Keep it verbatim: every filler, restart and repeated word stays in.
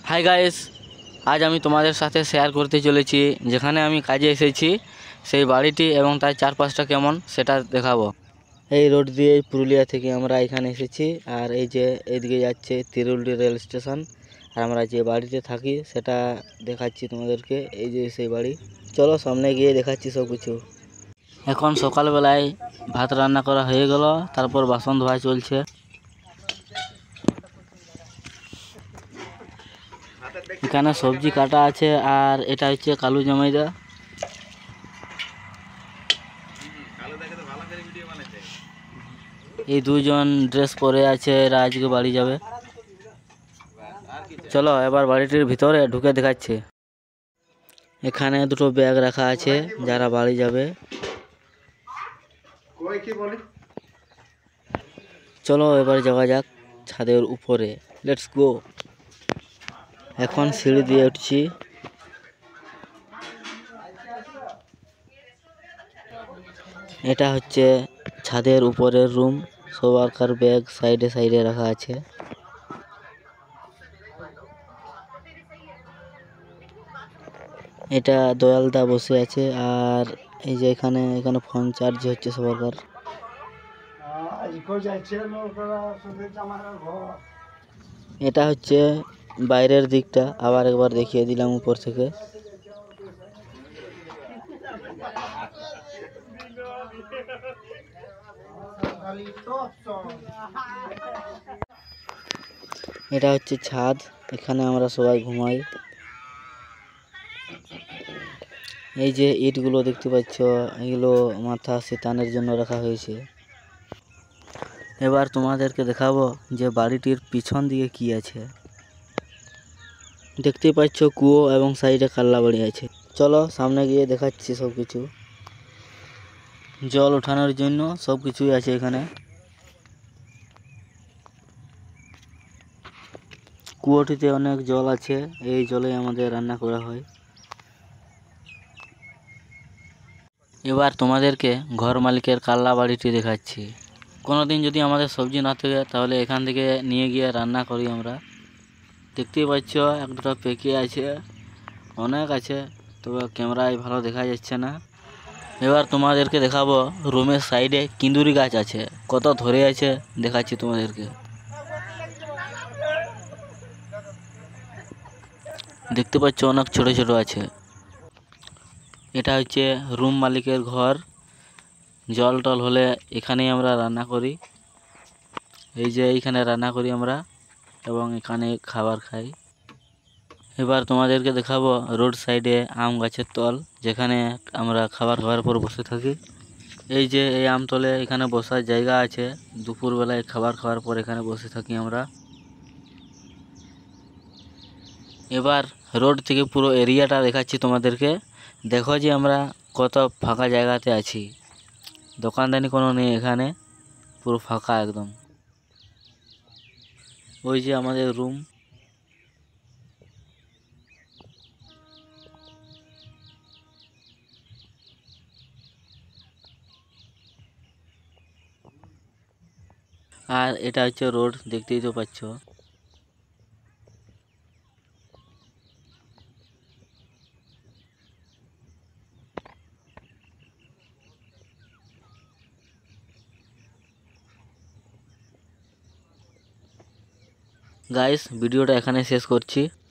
Hi guys, আজ আমি তোমাদের সাথে শেয়ার করতে চলেছি যেখানে আমি কাজে এসেছি সেই বাড়িটি এবং তার চারপাশটা কেমন সেটা দেখাবো। এই রোড দিয়ে পুরুলিয়া থেকে আমরা এখানে এসেছি, আর এই যে এইদিকে যাচ্ছে তিরুলডি রেল স্টেশন, আর আমরা যে বাড়িতে থাকি সেটা দেখাচ্ছি তোমাদেরকে। এই যে সেই বাড়ি, চলো সামনে গিয়ে দেখাচ্ছি সব কিছু। এখন সকালবেলায় ভাত রান্না করা হয়ে গেল, তারপর বাসন ধোয়া চলছে। এখানে সবজি কাটা আছে, আর এটা হচ্ছে কালু জামাইদা। এই দুজন ড্রেস পরে আছে, এরা আজকে বাড়ি যাবে। চলো এবার বাড়িটির ভিতরে ঢুকে দেখাচ্ছে। এখানে দুটো ব্যাগ রাখা আছে, যারা বাড়ি যাবে। চলো এবার যাওয়া যাক ছাদের উপরে, লেটস গো। এখন সিঁড়ি দিয়ে উঠছি। এটা হচ্ছে ছাদের উপরের রুম, সবারকার ব্যাগ সাইডে সাইডে রাখা আছে। এটা দয়ালদা বসে আছে, আর এই যে এখানে এখানে ফোন চার্জ হচ্ছে সবারকার। এটা হচ্ছে বাইরের দিকটা, আবার একবার দেখিয়ে দিলাম উপর থেকে। এটা হচ্ছে ছাদ, এখানে আমরা সবাই ঘুমাই। এই যে ইটগুলো দেখতে পাচ্ছ, এগুলো মাথা শীতানের জন্য রাখা হয়েছে। এবার তোমাদেরকে দেখাবো যে বাড়িটির পিছন দিকে কি আছে। দেখতে পাচ্ছ কুয়ো এবং সাইডে কাল্লা বাড়ি আছে। চলো সামনে গিয়ে দেখাচ্ছি সব কিছু। জল ওঠানোর জন্য সব কিছুই আছে এখানে। কুয়োটিতে অনেক জল আছে, এই জলে আমাদের রান্না করা হয়। এবার তোমাদেরকে ঘর মালিকের কাল্লা বাড়িটি দেখাচ্ছি। কোনোদিন যদি আমাদের সবজি না থাকে তাহলে এখান থেকে নিয়ে গিয়ে রান্না করি আমরা। দেখতেই পাচ্ছ এক দুটো পেকে আছে, অনেক আছে, তবে ক্যামেরায় ভালো দেখা যাচ্ছে না। এবার তোমাদেরকে দেখাবো রুমের সাইডে কিন্দুরি গাছ আছে, কত ধরে আছে দেখাচ্ছি তোমাদেরকে। দেখতে পাচ্ছ অনেক ছোট ছোট আছে। এটা হচ্ছে রুম মালিকের ঘর। জল টল হলে এখানেই আমরা রান্না করি। এই যে এইখানে রান্না করি আমরা এবং এখানে খাবার খাই। এবার তোমাদেরকে দেখাবো রোড সাইডে আম গাছের তল, যেখানে আমরা খাবার খাওয়ার পর বসে থাকি। এই যে এই আমতলে এখানে বসার জায়গা আছে, দুপুরবেলায় খাবার খাওয়ার পর এখানে বসে থাকি আমরা। এবার রোড থেকে পুরো এরিয়াটা দেখাচ্ছি তোমাদেরকে। দেখো যে আমরা কত ফাঁকা জায়গাতে আছি, দোকানদানি কোনো নেই এখানে, পুরো ফাঁকা একদম। ওই যে আমাদের রুম। আর এটা হচ্ছে রোড, দেখতেই তো পাচ্ছ। গাইস, ভিডিওটা এখানে শেষ করছি।